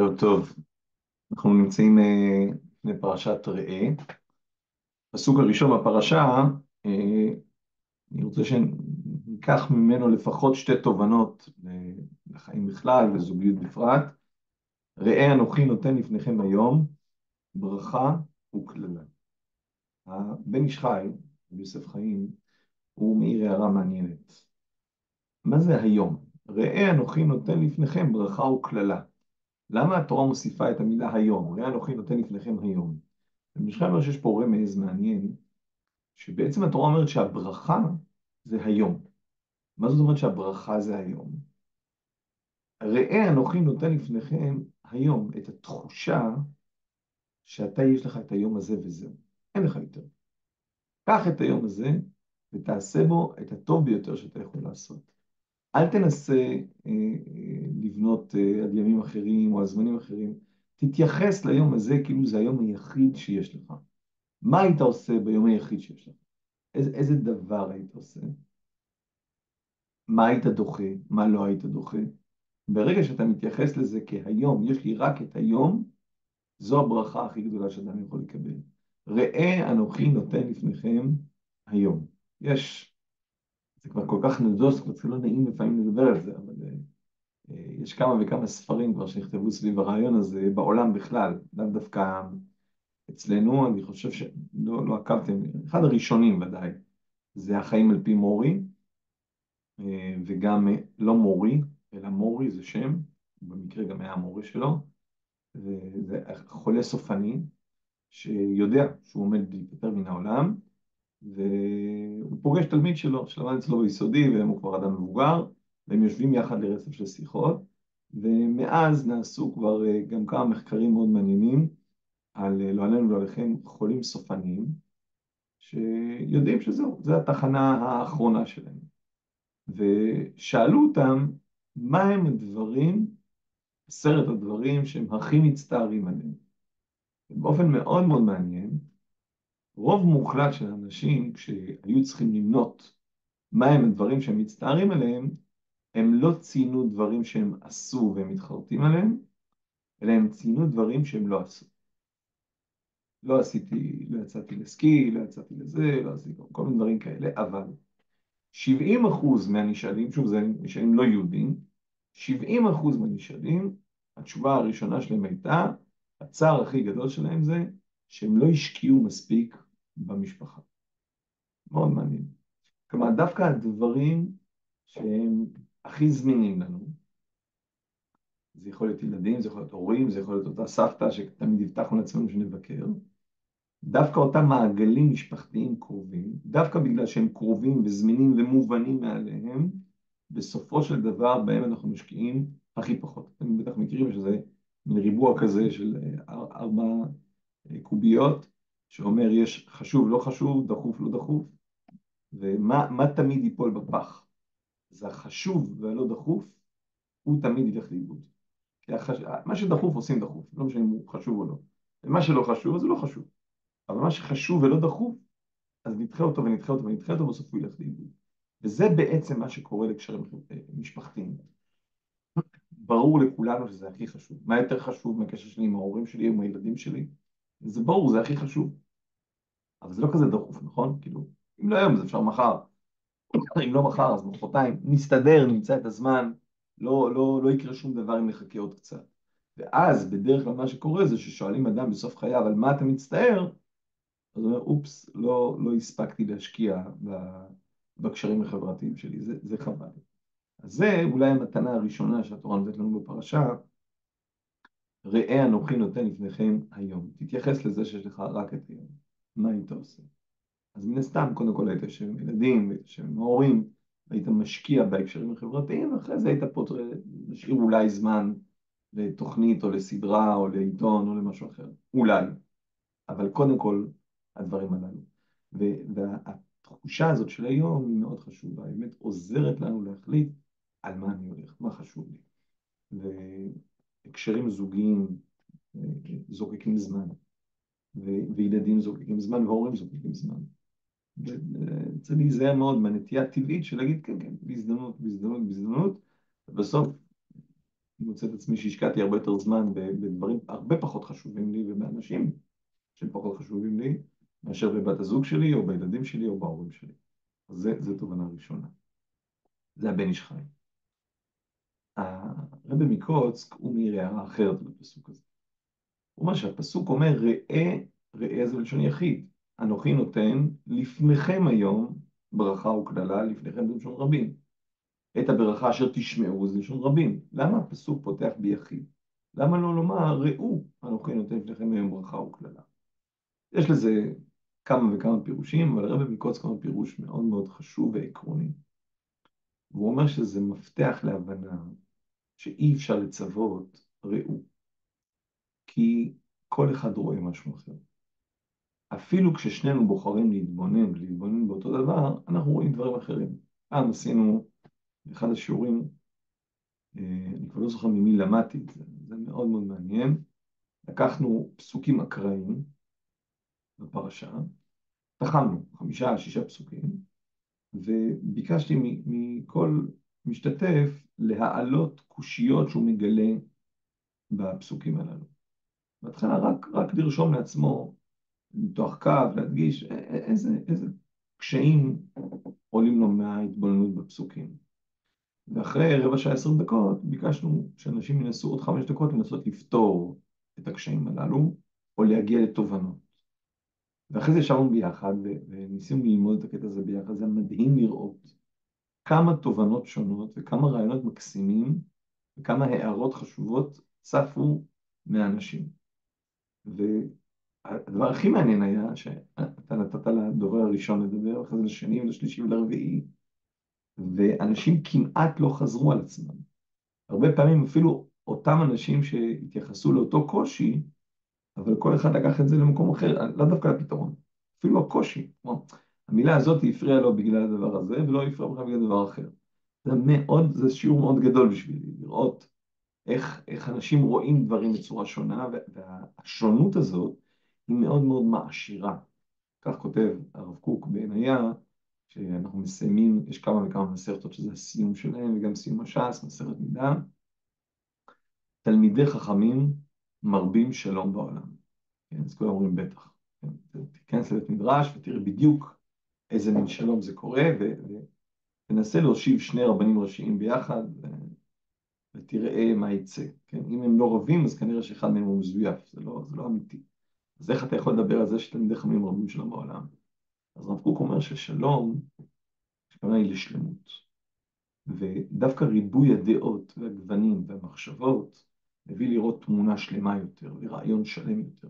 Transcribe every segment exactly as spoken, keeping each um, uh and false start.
ערב טוב, אנחנו נמצאים אה, לפני פרשת ראה. הפסוק הראשון בפרשה, אה, אני רוצה שניקח ממנו לפחות שתי תובנות אה, לחיים בכלל וזוגיות בפרט. ראה אנוכי נותן לפניכם היום ברכה וקללה. הבן איש חי, יוסף חיים, הוא מעיר הערה מעניינת. מה זה היום? ראה אנוכי נותן לפניכם ברכה וקללה. למה התורה מוסיפה את המילה היום? ראה אנוכי נותן לפניכם היום. במשכן אומר שיש פה רמז מעניין, שבעצם התורה אומרת שהברכה זה היום. מה זאת אומרת שהברכה זה היום? ראה אנוכי נותן לפניכם היום את התחושה שאתה יש לך את היום הזה וזהו. אין לך יותר. קח את היום הזה ותעשה בו את הטוב ביותר שאתה יכול לעשות. אל תנסה אה, אה, לבנות אה, על ימים אחרים או על זמנים אחרים. תתייחס ליום הזה כאילו זה היום היחיד שיש לך. מה היית עושה ביום היחיד שיש לך? איזה, איזה דבר היית עושה? מה היית דוחה? מה לא היית דוחה? ברגע שאתה מתייחס לזה כהיום, יש לי רק את היום, זו הברכה הכי גדולה שאדם יכול לקבל. ראה אנוכי נותן לפניכם היום. יש, זה כבר כל כך נדוס, כבר לא נעים לפעמים לדבר על זה, אבל uh, יש כמה וכמה ספרים כבר שנכתבו סביב הרעיון הזה בעולם בכלל, לאו דווקא אצלנו. אני חושב שלא לא עקבתם, אחד הראשונים ודאי, זה החיים על פי מורי, וגם לא מורי, אלא מורי זה שם, במקרה גם היה המורה שלו, וזה חולה סופני, שיודע שהוא עומד להיפטר מן העולם, והוא פוגש תלמיד שלו, שלמד אצלו ביסודי, והוא כבר אדם מבוגר, והם יושבים יחד לרצף של שיחות, ומאז נעשו כבר גם כמה מחקרים מאוד מעניינים, על לא עלינו ולא עליכם חולים סופניים, שיודעים שזהו, זו התחנה האחרונה שלהם. ושאלו אותם, מה הם הדברים, עשרת הדברים שהם הכי מצטערים עליהם. באופן מאוד מאוד מעניין, רוב מוחלט של האנשים, כשהיו צריכים למנות מה הם הדברים שהם מצטערים עליהם, הם לא ציינו דברים שהם עשו והם מתחרטים עליהם, אלא הם ציינו דברים שהם לא עשו. לא עשיתי, לא יצאתי לסקי, לא יצאתי לזה, לא עשיתי כל מיני דברים כאלה, אבל שבעים אחוז מהנשאלים, שוב זה נשאלים לא יהודים, שבעים אחוז מהנשאלים, התשובה הראשונה שלהם הייתה, הצער הכי גדול שלהם זה שהם לא השקיעו מספיק במשפחה. מאוד מעניין. כלומר, דווקא הדברים שהם הכי זמינים לנו, זה יכול להיות ילדים, זה יכול להיות הורים, זה יכול להיות אותה סבתא שתמיד הבטחנו לעצמנו שנבקר, דווקא אותם מעגלים משפחתיים קרובים, דווקא בגלל שהם קרובים וזמינים ומובנים מעליהם, בסופו של דבר בהם אנחנו משקיעים הכי פחות. אתם בטח מכירים שזה מין ריבוע כזה של ארבע קוביות, שאומר יש חשוב לא חשוב, דחוף לא דחוף, ומה מה תמיד ייפול בפח? זה החשוב והלא דחוף, הוא תמיד ילך לאיבוד. כי החש... מה שדחוף עושים דחוף, לא משנה אם הוא חשוב או לא. ומה שלא חשוב, אז הוא לא חשוב. אבל מה שחשוב ולא דחוף, אז נדחה אותו ונדחה אותו ונדחה אותו, בסוף הוא ילך לאיבוד. וזה בעצם מה שקורה לקשרים משפחתיים. ברור לכולנו שזה הכי חשוב. מה יותר חשוב מהקשר שלי עם ההורים שלי או עם הילדים שלי? זה ברור, זה הכי חשוב. אבל זה לא כזה דחוף, נכון? כאילו, אם לא היום, אז אפשר מחר. אם לא מחר, אז מחרתיים. נסתדר, נמצא את הזמן. לא, לא, לא יקרה שום דבר אם נחכה עוד קצת. ואז, בדרך כלל מה שקורה זה ששואלים אדם בסוף חייו, על מה אתה מצטער? אז הוא אומר, אופס, לא, לא הספקתי להשקיע בקשרים החברתיים שלי. זה, זה חבל. אז זה אולי המתנה הראשונה שהתורה נותנת לנו בפרשה, ראה אנוכי נותן לפניכם היום. תתייחס לזה שיש לך רק את היום. מה היית עושה? אז מן הסתם, קודם כל היית יושב עם ילדים, היית יושב עם ההורים, היית משקיע בהקשרים החברתיים, ואחרי זה היית פה משאיר אולי זמן לתוכנית או לסדרה או לעיתון או למשהו אחר. אולי. אבל קודם כל, הדברים הללו. והתחושה הזאת של היום היא מאוד חשובה, היא באמת עוזרת לנו להחליט על מה אני הולך, מה חשוב לי. והקשרים זוגיים זוקקים זמן, וילדים זוקקים זמן, והורים זוקקים זמן. וצריך להיזהר מאוד מהנטייה הטבעית של להגיד כן, כן, בהזדמנות, בהזדמנות, בהזדמנות, ובסוף מוצא את עצמי שהשקעתי הרבה יותר זמן בדברים הרבה פחות חשובים לי ובאנשים שהם פחות חשובים לי, מאשר בבת הזוג שלי או בילדים שלי או בהורים שלי. אז זה, זה תובנה ראשונה. זה הבן איש חי. הרבי מקוצק הוא מעיר הערה אחרת בפסוק הזה. הוא אומר שהפסוק אומר ראה, ראה זה בלשון יחיד. אנוכי נותן לפניכם היום ברכה וקללה, לפניכם זה בלשון רבים. את הברכה אשר תשמעו זה בלשון רבים. למה הפסוק פותח ביחיד? למה לא לומר ראו אנוכי נותן לפניכם היום ברכה וקללה? יש לזה כמה וכמה פירושים, אבל הרבי מקוצק אומר פירוש מאוד מאוד חשוב ועקרוני. והוא אומר שזה מפתח להבנה שאי אפשר לצוות ראו, כי כל אחד רואה משהו אחר. אפילו כששנינו בוחרים להתבונן ולהתבונן באותו דבר, אנחנו רואים דברים אחרים. פעם עשינו באחד השיעורים, אני כבר לא זוכר ממי למדתי את זה, זה מאוד מאוד מעניין. לקחנו פסוקים אקראיים בפרשה, תחמנו חמישה, שישה פסוקים, וביקשתי מכל משתתף להעלות קושיות שהוא מגלה בפסוקים הללו. בהתחלה רק, רק לרשום לעצמו, מתוך קו, להדגיש איזה, איזה קשיים עולים לו מההתבוננות בפסוקים. ואחרי רבע שעה עשרים דקות ביקשנו שאנשים ינסו עוד חמש דקות לנסות לפתור את הקשיים הללו, או להגיע לתובנות. ואחרי זה ישבנו ביחד וניסינו ללמוד את הקטע הזה ביחד. זה מדהים לראות כמה תובנות שונות וכמה רעיונות מקסימים וכמה הערות חשובות צפו מהאנשים. והדבר הכי מעניין היה שאתה נתת לדובר הראשון לדבר, אחרי זה לשני ולשלישי ולרביעי, ואנשים כמעט לא חזרו על עצמם. הרבה פעמים אפילו אותם אנשים שהתייחסו לאותו קושי, אבל כל אחד לקח את זה למקום אחר, לא דווקא לפתרון, אפילו הקושי. כלומר, המילה הזאת הפריעה לו בגלל הדבר הזה, ולא הפריעה בכלל בגלל דבר אחר. זה מאוד, זה שיעור מאוד גדול בשבילי, לראות איך, איך אנשים רואים דברים בצורה שונה, והשונות הזאת היא מאוד מאוד מעשירה. כך כותב הרב קוק בעניה, שאנחנו מסיימים, יש כמה וכמה מסכתות שזה הסיום שלהם, וגם סיום הש"ס, מסכת נידה. תלמידי חכמים מרבים שלום בעולם. כן, אז כולם אומרים בטח. כן, תיכנס לבית מדרש ותראה בדיוק איזה מין שלום זה קורה, ותנסה להושיב שני רבנים ראשיים ביחד, ו... ותראה מה יצא. כן? אם הם לא רבים, אז כנראה שאחד מהם הוא מזויף, זה לא, זה לא אמיתי. אז איך אתה יכול לדבר על זה שתלמידי חכמים מרבים שלום בעולם? אז רב קוק אומר ששלום, הכוונה היא לשלמות. ודווקא ריבוי הדעות והגוונים והמחשבות מביא לראות תמונה שלמה יותר, לרעיון שלם יותר.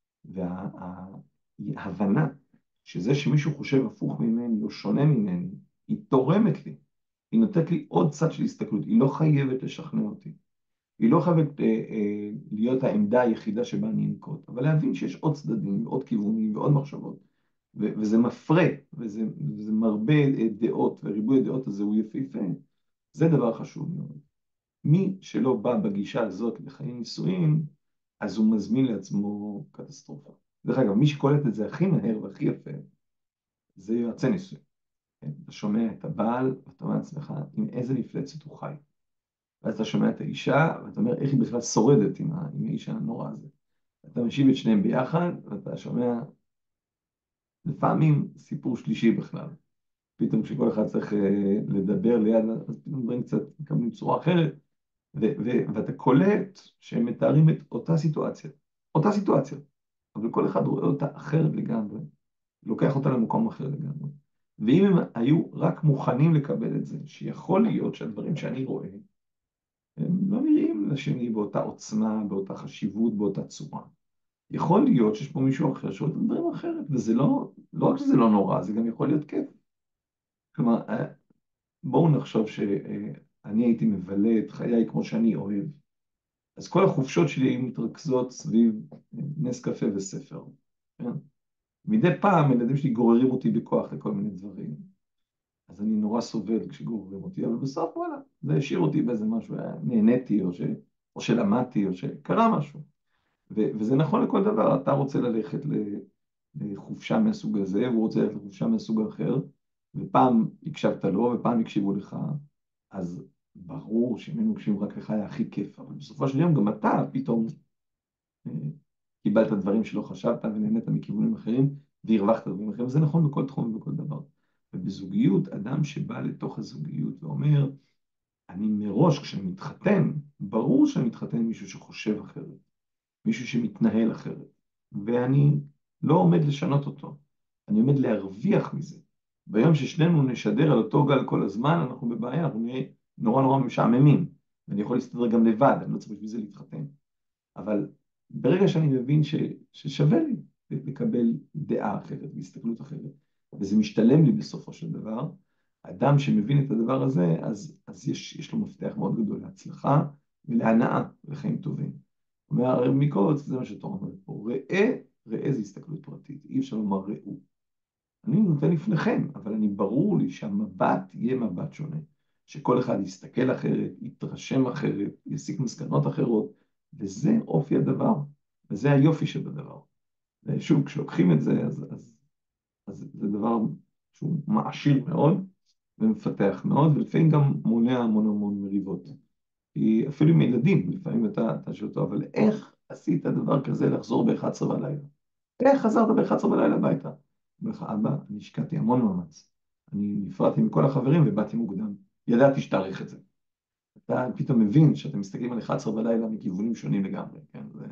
וההבנה שזה שמישהו חושב הפוך ממני או שונה ממני, היא תורמת לי. היא נותנת לי עוד צד של הסתכלות, היא לא חייבת לשכנע אותי. היא לא חייבת אה, אה, להיות העמדה היחידה שבה אני אנקוט, אבל להבין שיש עוד צדדים, ועוד כיוונים ועוד מחשבות. ו- וזה מפרה, וזה, וזה מרבה דעות, וריבוי הדעות הזה הוא יפהפה. זה דבר חשוב מאוד. מי שלא בא בגישה הזאת לחיים נישואים, אז הוא מזמין לעצמו קטסטרופה. דרך אגב, מי שקולט את זה הכי מהר והכי יפה, זה יועצי נישואים. כן? אתה שומע את הבעל, ואתה אומר לעצמך, עם איזה מפלצת הוא חי. ואז אתה שומע את האישה, ואתה אומר, איך היא בכלל שורדת עם, ה- עם האישה הנורא הזה. אתה משיב את שניהם ביחד, ואתה שומע לפעמים סיפור שלישי בכלל. פתאום כשכל אחד צריך אה, לדבר ליד, אז פתאום דברים קצת מקבלים צורה אחרת, ו- ו- ואתה קולט שהם מתארים את אותה סיטואציה. אותה סיטואציה. אבל כל אחד רואה אותה אחרת לגמרי, לוקח אותה למקום אחר לגמרי. ואם הם היו רק מוכנים לקבל את זה, שיכול להיות שהדברים שאני רואה, הם לא נראים לשני באותה עוצמה, באותה חשיבות, באותה צורה. יכול להיות שיש פה מישהו אחר שרואה את הדברים אחרת, וזה לא, לא רק שזה לא נורא, זה גם יכול להיות כיף. כלומר, בואו נחשוב שאני הייתי מבלה את חיי כמו שאני אוהב. אז כל החופשות שלי היו מתרכזות סביב נס קפה וספר. כן? מדי פעם הילדים שלי גוררים אותי בכוח לכל מיני דברים. אז אני נורא סובל כשגוררים אותי, אבל בסוף וואלה, זה השאיר אותי באיזה משהו, נהניתי, או, ש... או שלמדתי, או שקרה משהו. ו... וזה נכון לכל דבר, אתה רוצה ללכת לחופשה מהסוג הזה, והוא רוצה ללכת לחופשה מהסוג אחר, ופעם הקשבת לו, ופעם הקשיבו לך, אז ברור שאם היינו מקשיבים רק לך היה הכי כיף, אבל בסופו של יום גם אתה פתאום אה, קיבלת דברים שלא חשבת ונהנית מכיוונים אחרים והרווחת דברים אחרים, וזה נכון בכל תחום ובכל דבר. ובזוגיות, אדם שבא לתוך הזוגיות ואומר, אני מראש, כשאני מתחתן, ברור שאני מתחתן עם מישהו שחושב אחרת, מישהו שמתנהל אחרת, ואני לא עומד לשנות אותו, אני עומד להרוויח מזה. ביום ששנינו נשדר על אותו גל כל הזמן, אנחנו בבעיה, אנחנו נהיה נורא נורא משעממים, ואני יכול להסתדר גם לבד, אני לא צריך בשביל זה להתחתן. אבל ברגע שאני מבין ש, ששווה לי לקבל דעה אחרת והסתכלות אחרת, וזה משתלם לי בסופו של דבר, אדם שמבין את הדבר הזה, אז, אז יש, יש לו מפתח מאוד גדול להצלחה ולהנאה לחיים טובים. אומר הרב מקוץ, זה מה שתורה אומרת פה, ראה, ראה זה הסתכלות פרטית, אי אפשר לומר ראו. אני נותן לפניכם, אבל אני ברור לי שהמבט יהיה מבט שונה, שכל אחד יסתכל אחרת, יתרשם אחרת, יסיק מסקנות אחרות, וזה אופי הדבר, וזה היופי שבדבר. ושוב, כשלוקחים את זה, אז, אז, אז זה דבר שהוא מעשיר מאוד, ומפתח מאוד, ולפעמים גם מונע המון המון מריבות. כי אפילו עם ילדים, לפעמים אתה, אתה שואל אותו, אבל איך עשית דבר כזה לחזור ב-אחת עשרה בלילה? איך חזרת ב-אחת עשרה בלילה הביתה? אומר לך, אבא, אני השקעתי המון מאמץ. אני נפרדתי מכל החברים ובאתי מוקדם. ידעתי שתאריך את זה. אתה פתאום מבין שאתם מסתכלים על אחת עשרה בלילה מכיוונים שונים לגמרי, כן? זה...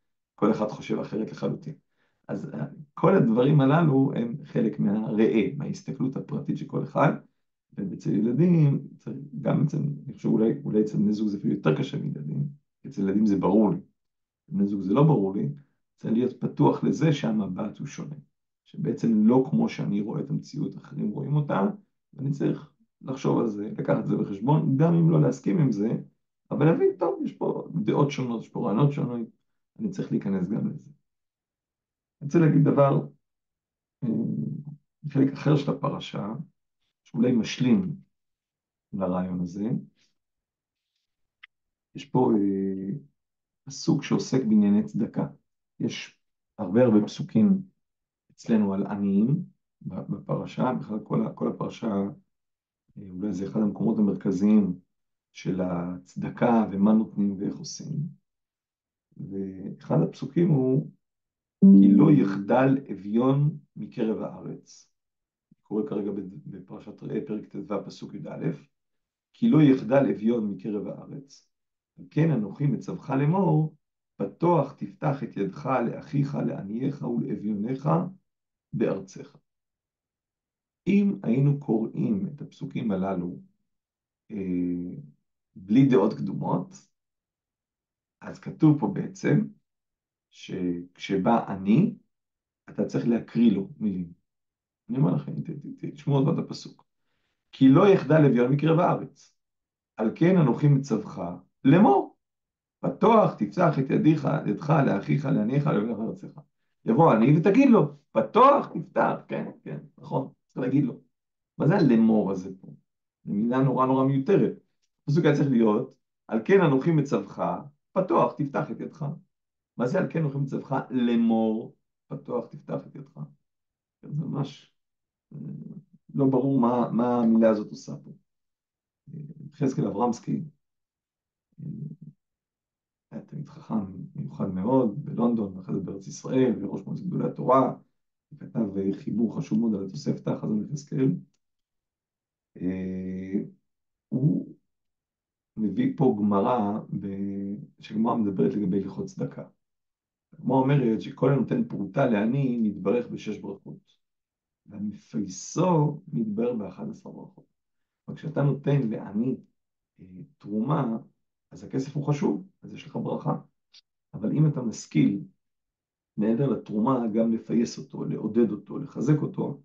כל אחד חושב אחרת לחלוטין. אז אה, כל הדברים הללו הם חלק מהראה, מההסתכלות הפרטית של כל אחד, ואצל ילדים, גם אצל, אני חושב אולי, אולי אצל בני זוג זה אפילו יותר קשה מילדים, אצל ילדים זה ברור לי, בני זוג זה לא ברור לי, צריך להיות פתוח לזה שהמבט הוא שונה, שבעצם לא כמו שאני רואה את המציאות, אחרים רואים אותה, ואני צריך לחשוב על זה, לקחת את זה בחשבון, גם אם לא להסכים עם זה, אבל להבין, טוב, יש פה דעות שונות, יש פה רעיונות שונות, אני צריך להיכנס גם לזה. אני רוצה להגיד דבר, אה, חלק אחר של הפרשה, שאולי משלים לרעיון הזה, יש פה אה, פסוק שעוסק בענייני צדקה. יש הרבה הרבה פסוקים אצלנו על עניים בפרשה, בכלל כל, כל הפרשה, אה, אולי זה אחד המקומות המרכזיים של הצדקה ומה נותנים ואיך עושים. ואחד הפסוקים הוא, כי לא יחדל אביון מקרב הארץ. קורא כרגע בפרשת ראה, פרק ט"ו, פסוק י"א, כי לא יחדל אביון מקרב הארץ. כן אנוכי מצווך לאמור, פתוח תפתח את ידך לאחיך, לענייך ולאביונך בארצך. אם היינו קוראים את הפסוקים הללו אה, בלי דעות קדומות, אז כתוב פה בעצם שכשבא אני, אתה צריך להקריא לו מילים. אני אומר לכם, תשמעו עוד מעט הפסוק. כי לא יחדל אביון מקרב הארץ. על כן אנוכי מצווך לאמור, פתוח תפתח את ידיך, ידך לאחיך, לעניך, לאביונך בארצך. יבוא אני ותגיד לו, פתוח תפתח, כן, כן, נכון, צריך להגיד לו. מה זה הלאמור הזה פה? זו מילה נורא נורא מיותרת. הפסוק היה צריך להיות, על כן אנוכי מצווך, פתוח תפתח את ידך. מה זה על כן אנוכי מצווך לאמור, פתוח תפתח את ידך? זה ממש אה, לא ברור מה, מה המילה הזאת עושה פה. יחזקאל אברמסקי, היה תלמיד חכם מיוחד מאוד בלונדון, ואחרי זה בארץ ישראל, וראש מועצת גדולי התורה, כתב חיבור חשוב מאוד על התוספתא, החזון יחזקאל. אה, הוא מביא פה גמרא, שגמרא מדברת לגבי הלכות צדקה. הגמרא אומרת שכל הנותן פרוטה לעני מתברך בשש ברכות, והמפייסו מתברך באחד עשר ברכות. וכשאתה נותן לעני אה, תרומה, אז הכסף הוא חשוב, אז יש לך ברכה. אבל אם אתה משכיל, מעבר לתרומה, גם לפייס אותו, לעודד אותו, לחזק אותו,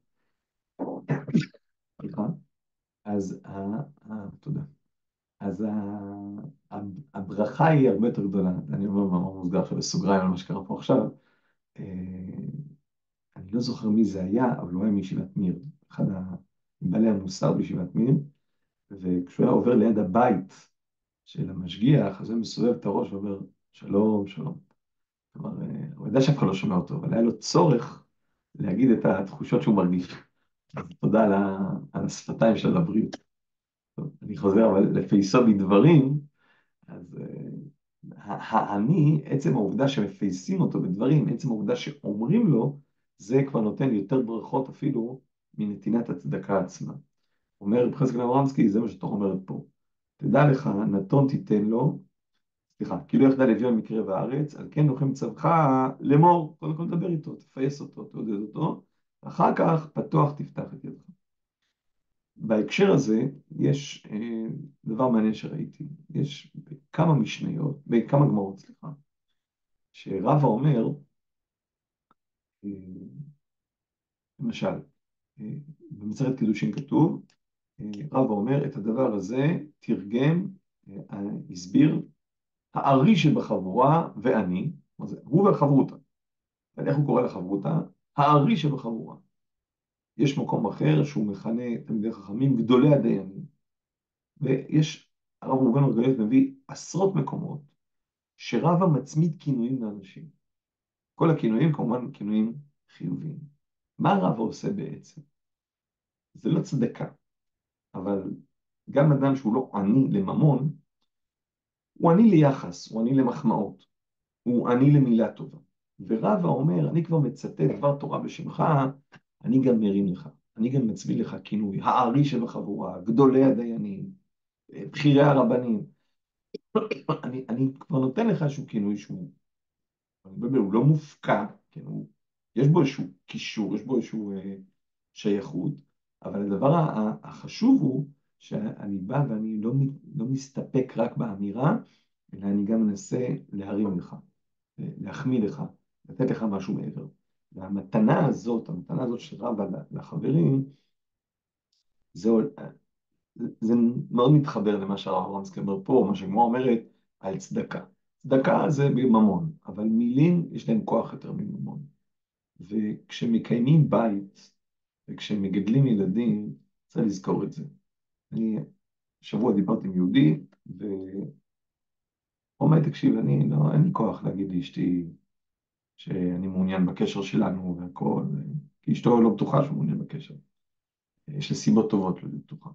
סליחה, אז, ה, ה, תודה. אז ה, ה, הברכה היא הרבה יותר גדולה. אני אומר במאמר מוסגר עכשיו בסוגריים על מה שקרה פה עכשיו. אה, אני לא זוכר מי זה היה, אבל הוא היה מישיבת מיר, אחד מבעלי המוסר בישיבת מיר, וכשהוא היה עובר ליד הבית של המשגיח, אז הוא מסובב את הראש ואומר, שלום, שלום. כלומר, אה, הוא ידע שאף אחד לא שומע אותו, אבל היה לו צורך להגיד את התחושות שהוא מרגיש. אז תודה על, ה, על השפתיים של הבריאות. טוב, אני חוזר אבל לפייסו בדברים, אז אה, האני, עצם העובדה שמפייסים אותו בדברים, עצם העובדה שאומרים לו, זה כבר נותן יותר ברכות אפילו מנתינת הצדקה עצמה. אומר רב חזקאל אברמסקי, זה מה שאתה אומרת פה. תדע לך, נתון תיתן לו, סליחה, כי לא יחדל אביון מקרב הארץ, על כן לוחם צווך לאמור, קודם כל תדבר איתו, תפייס אותו, תעודד אותו, אחר כך פתוח תפתח את ידך. בהקשר הזה יש אה, דבר מעניין שראיתי, יש בכמה משניות, בכמה גמרות, סליחה, שרבא אומר, אה, למשל, אה, במסכת קידושין כתוב, אה, רבא אומר, את הדבר הזה תרגם, אה, הסביר, הארי שבחבורה ואני, מה זה? הוא והחברותה. אבל איך הוא קורא לחברותה? הארי שבחבורה. יש מקום אחר שהוא מכנה תלמידי חכמים גדולי הדיינים, ויש, הרב ראובן מרגליות מביא עשרות מקומות שרבא מצמיד כינויים לאנשים. כל הכינויים כמובן כינויים חיוביים. מה רבא עושה בעצם? זה לא צדקה, אבל גם אדם שהוא לא עני לממון, הוא עני ליחס, הוא עני למחמאות, הוא עני למילה טובה. ורבא אומר, אני כבר מצטט דבר תורה בשמך, אני גם מרים לך, אני גם מצמיד לך כינוי, הארי שבחבורה, גדולי הדיינים, בכירי הרבנים. אני, אני כבר נותן לך איזשהו כינוי שהוא, אני אומר, הוא לא מופקע, כן, הוא, יש בו איזשהו קישור, יש בו איזשהו אה, שייכות, אבל הדבר ה- החשוב הוא שאני בא ואני לא, מת- לא מסתפק רק באמירה, אלא אני גם מנסה להרים לך, אה, להחמיא לך, לתת לך משהו מעבר. והמתנה הזאת, המתנה הזאת של רבא לחברים, זה, זה מאוד מתחבר למה שהרב רמסקי אומר פה, מה שהגמרא אומרת על צדקה. צדקה זה בממון, אבל מילים יש להם כוח יותר מממון. וכשמקיימים בית וכשמגדלים ילדים, צריך לזכור את זה. אני שבוע דיברתי עם יהודי, והוא אומר, תקשיב, אני לא, אין לי כוח להגיד לאשתי שאני מעוניין בקשר שלנו והכל, כי אשתו לא בטוחה שהוא מעוניין בקשר. יש לה סיבות טובות לא להיות בטוחה.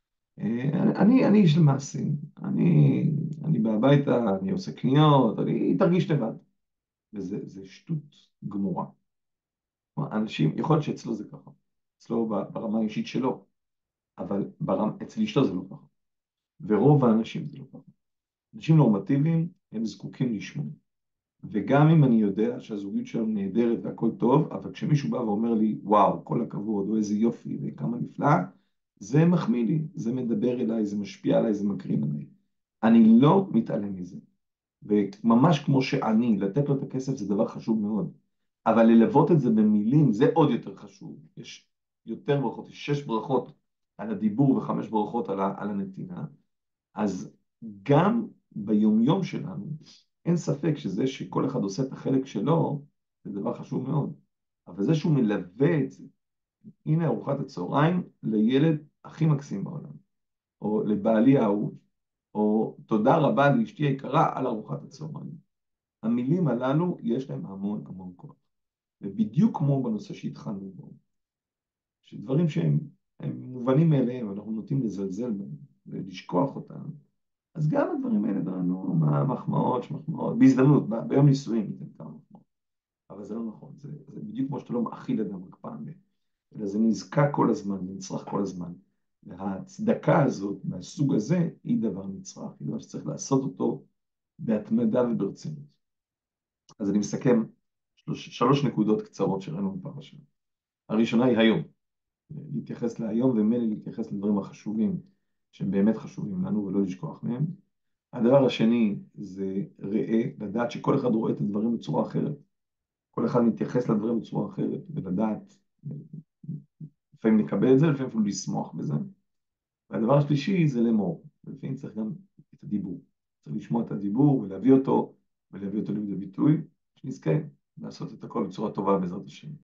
אני, אני איש למעשים, אני, אני בא הביתה, אני עושה קניות, אני היא תרגיש לבד. וזה זה שטות גמורה. כלומר, אנשים, יכול להיות שאצלו זה ככה, אצלו ברמה האישית שלו, אבל ברמה, אצל אשתו זה לא ככה. ורוב האנשים זה לא ככה. אנשים נורמטיביים, הם זקוקים לשמוע. וגם אם אני יודע שהזוגיות שלנו נהדרת והכל טוב, אבל כשמישהו בא ואומר לי, וואו, כל הכבוד, או איזה יופי, וכמה נפלא, זה מחמיא לי, זה מדבר אליי, זה משפיע עליי, זה מקרין עליי. אני לא מתעלם מזה. וממש כמו שאני, לתת לו את הכסף זה דבר חשוב מאוד. אבל ללוות את זה במילים זה עוד יותר חשוב. יש יותר ברכות, יש שש ברכות על הדיבור וחמש ברכות על, ה, על הנתינה. אז גם ביומיום שלנו, אין ספק שזה שכל אחד עושה את החלק שלו, זה דבר חשוב מאוד. אבל זה שהוא מלווה את זה, הנה ארוחת הצהריים לילד הכי מקסים בעולם, או לבעלי האהוב, או תודה רבה לאשתי היקרה על ארוחת הצהריים. המילים הללו יש להם המון המון כוח. ובדיוק כמו בנושא שהתחלנו בו, שדברים שהם הם מובנים מאליהם, אנחנו נוטים לזלזל בהם ולשכוח אותם, אז גם הדברים האלה דרנו, מה מחמאות, שמחמאות, בהזדמנות, ב- ביום נישואים ניתן כמה מחמאות. אבל זה לא נכון, זה, זה בדיוק כמו שאתה לא מאכיל אדם רק פעם, ב- אלא זה נזקק כל הזמן, זה נצרך כל הזמן. והצדקה הזאת, מהסוג הזה, היא דבר נצרך, היא דבר שצריך לעשות אותו בהתמדה וברצינות. אז אני מסכם שלוש, שלוש נקודות קצרות שראינו בפרשה. הראשונה היא היום, להתייחס להיום ומילא להתייחס לדברים החשובים, שהם באמת חשובים לנו ולא לשכוח מהם. הדבר השני זה ראה, לדעת שכל אחד רואה את הדברים בצורה אחרת. כל אחד מתייחס לדברים בצורה אחרת, ולדעת, לפעמים לקבל את זה, לפעמים אפילו לשמוח בזה. והדבר השלישי זה לאמור, ולפעמים צריך גם את הדיבור. צריך לשמוע את הדיבור ולהביא אותו, ולהביא אותו לידי ביטוי, שנזכה לעשות את הכל בצורה טובה בעזרת השם.